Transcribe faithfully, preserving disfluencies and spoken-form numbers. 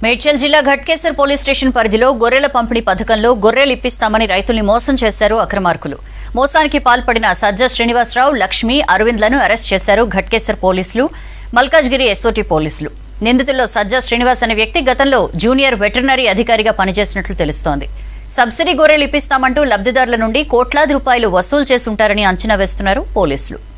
మేడ్చల్ జిల్లా Ghatkesar police station పరిధిలో గొర్రెల పంపిణీ పథకంలో గొర్రెలు ఇప్పిస్తామని రైతుల్ని మోసం చేశారు అక్రమార్కులు. మోసానికి పాల్పడిన సజ్జా శ్రీనివాసరావు, లక్ష్మి, అరవింద్లను అరెస్ట్ చేశారు ఘట్కేసర్ పోలీసులు, మల్కాజ్గిరి ఎస్ఓటీ పోలీసులు. నిందితుల్లో సజ్జా శ్రీనివాస్ అనే వ్యక్తి గతంలో జూనియర్ వెటర్నరీ అధికారిగా పనిచేసినట్లు తెలుస్తోంది. సబ్సిడీ గొర్రెలు ఇప్పిస్తామంటూ లబ్ధిదారుల నుండి కోట్లాది రూపాయలు వసూలు చేసి ఉంటారని అంచనా వేస్తున్నారు పోలీసులు.